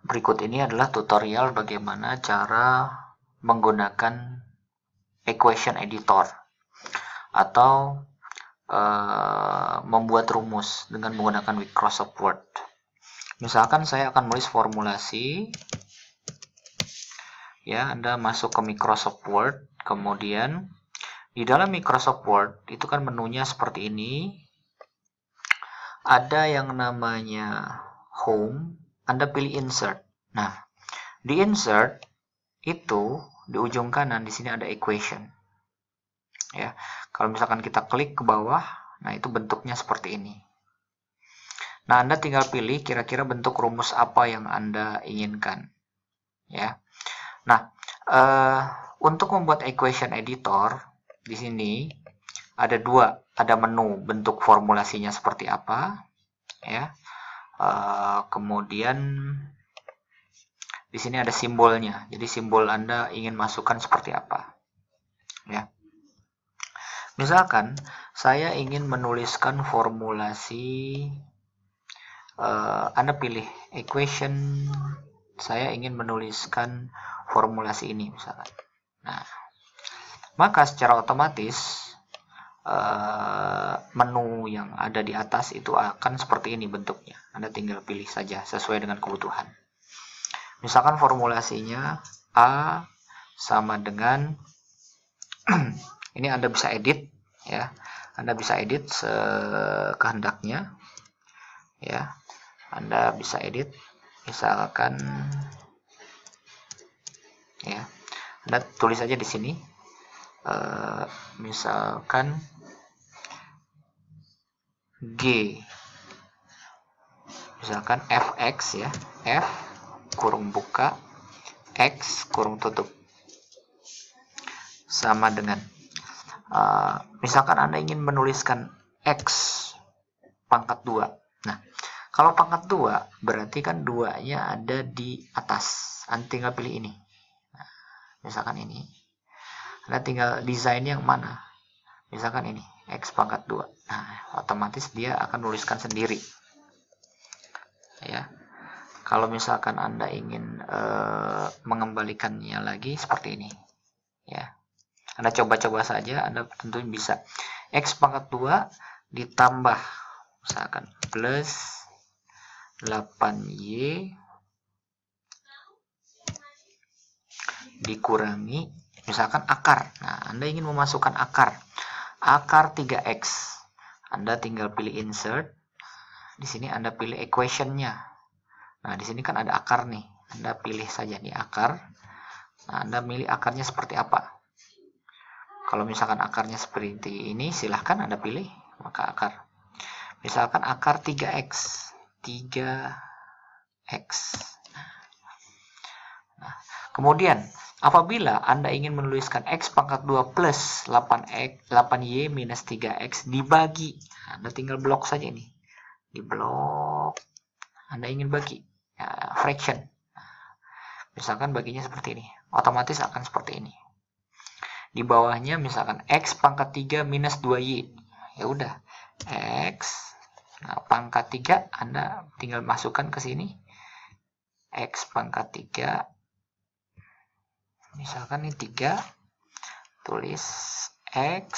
berikut ini adalah tutorial bagaimana cara menggunakan equation editor atau membuat rumus dengan menggunakan Microsoft Word. Misalkan saya akan menulis formulasi, ya, Anda masuk ke Microsoft Word, kemudian di dalam Microsoft Word itu kan menunya seperti ini. Ada yang namanya Home, Anda pilih Insert. Nah, di Insert itu di ujung kanan di sini ada Equation. Ya, kalau misalkan kita klik ke bawah, nah itu bentuknya seperti ini. Nah, Anda tinggal pilih kira-kira bentuk rumus apa yang Anda inginkan. Ya. Nah, untuk membuat equation editor di sini ada dua, ada menu bentuk formulasinya seperti apa, ya. Kemudian di sini ada simbolnya. Jadi simbol Anda ingin masukkan seperti apa, ya. Misalkan saya ingin menuliskan formulasi, Anda pilih equation, saya ingin menuliskan formulasi ini misalkan. Nah, maka secara otomatis menu yang ada di atas itu akan seperti ini bentuknya. Anda tinggal pilih saja sesuai dengan kebutuhan. Misalkan formulasinya A sama dengan ini Anda bisa edit, ya. Anda bisa edit sekehendaknya, ya. Anda bisa edit misalkan, ya. Anda tulis aja di sini, misalkan G, misalkan fx, ya, f kurung buka x kurung tutup sama dengan, misalkan Anda ingin menuliskan x pangkat 2. Nah, kalau pangkat 2 berarti kan 2-nya ada di atas. Anda tinggal pilih ini. Nah, misalkan ini. Anda tinggal desain yang mana. Misalkan ini, x pangkat 2. Nah, otomatis dia akan menuliskan sendiri. Ya. Kalau misalkan Anda ingin mengembalikannya lagi seperti ini. Ya. Anda coba-coba saja, Anda tentu bisa. X pangkat 2 ditambah misalkan plus 8y dikurangi misalkan akar. Nah, Anda ingin memasukkan akar 3x. Anda tinggal pilih insert. Di sini Anda pilih equation-nya. Nah, di sini kan ada akar nih. Anda pilih saja nih akar. Nah, Anda milih akarnya seperti apa. Kalau misalkan akarnya seperti ini, silahkan Anda pilih maka akar. Misalkan akar 3x. 3x. Nah, kemudian apabila Anda ingin menuliskan x pangkat 2 plus 8y minus 3x dibagi, Anda tinggal blok saja ini. Di blok Anda ingin bagi, ya, fraction. Misalkan baginya seperti ini. Otomatis akan seperti ini. Di bawahnya misalkan x pangkat 3 minus 2y. Ya udah, x, nah, pangkat 3 Anda tinggal masukkan ke sini. X pangkat 3, misalkan ini 3, tulis x,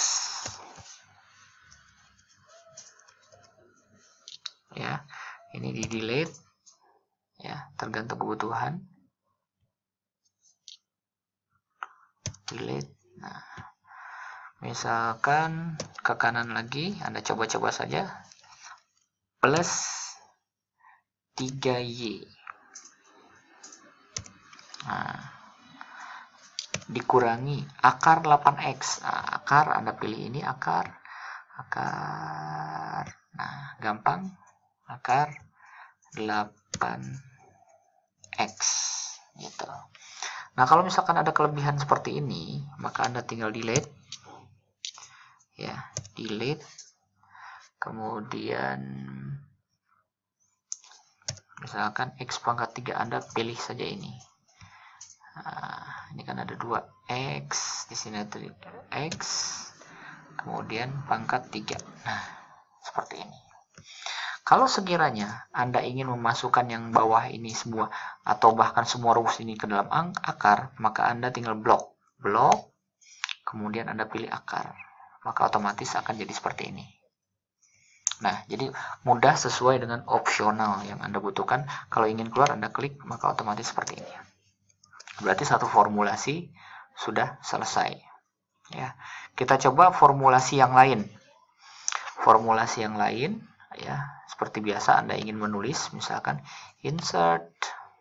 ya, ini di delete, ya, tergantung kebutuhan. Delete. Nah, misalkan ke kanan lagi, Anda coba-coba saja, plus 3y. Nah, dikurangi akar 8x. Nah, akar Anda pilih ini akar. Nah, gampang. Akar 8x gitu. Nah, kalau misalkan ada kelebihan seperti ini, maka Anda tinggal delete. Ya, delete. Kemudian misalkan x pangkat 3 Anda pilih saja ini. Nah, ini kan ada 2x, di sini ada x, kemudian pangkat 3. Nah, seperti ini. Kalau sekiranya Anda ingin memasukkan yang bawah ini semua atau bahkan semua rumus ini ke dalam akar, maka Anda tinggal blok, kemudian Anda pilih akar, maka otomatis akan jadi seperti ini. Nah, jadi mudah sesuai dengan opsional yang Anda butuhkan. Kalau ingin keluar, Anda klik, maka otomatis seperti ini. Berarti satu formulasi sudah selesai. Ya, kita coba formulasi yang lain. Formulasi yang lain, ya, seperti biasa Anda ingin menulis, misalkan insert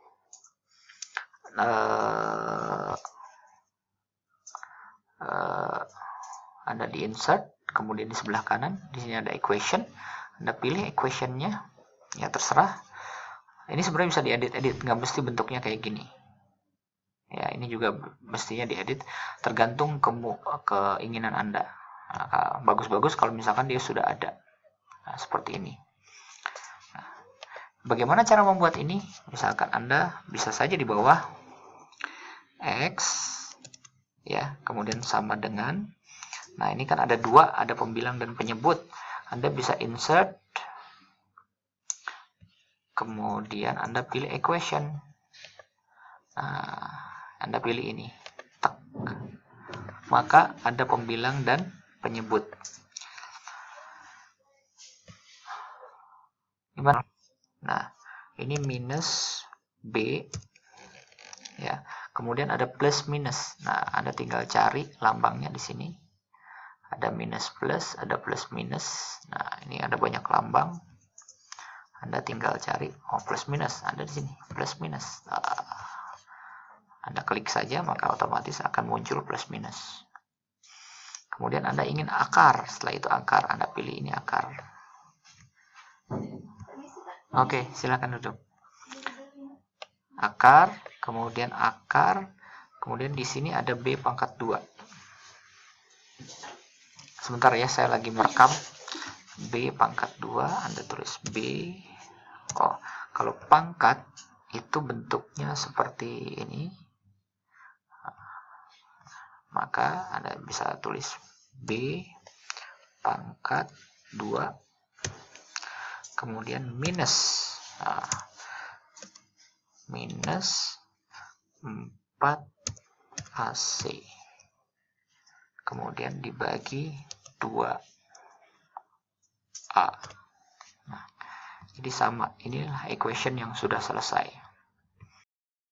Anda di insert, kemudian di sebelah kanan di sini ada equation, Anda pilih equationnya, ya terserah. Ini sebenarnya bisa diedit, nggak mesti bentuknya kayak gini. Ya, ini juga mestinya diedit, tergantung keinginan Anda. Nah, bagus-bagus kalau misalkan dia sudah ada. Nah, seperti ini. Nah, bagaimana cara membuat ini? Misalkan Anda bisa saja di bawah X, ya, kemudian sama dengan, nah ini kan ada dua, ada pembilang dan penyebut. Anda bisa insert, kemudian Anda pilih equation. Nah, Anda pilih ini, maka ada pembilang dan penyebut. Gimana? Nah, ini minus B, ya. Kemudian ada plus minus. Nah, Anda tinggal cari lambangnya di sini. Ada minus plus, ada plus minus. Nah, ini ada banyak lambang. Anda tinggal cari, oh plus minus, ada di sini, plus minus. Anda klik saja, maka otomatis akan muncul plus minus. Kemudian Anda ingin akar, setelah itu akar, Anda pilih ini akar. Oke, silakan duduk. Akar, kemudian akar, kemudian di sini ada B pangkat 2. Sebentar ya, saya lagi merekam. B pangkat 2, Anda tulis B. Oh, kalau pangkat itu bentuknya seperti ini, maka Anda bisa tulis B pangkat 2, kemudian minus, minus 4 AC, kemudian dibagi 2A. Nah, jadi sama, inilah equation yang sudah selesai.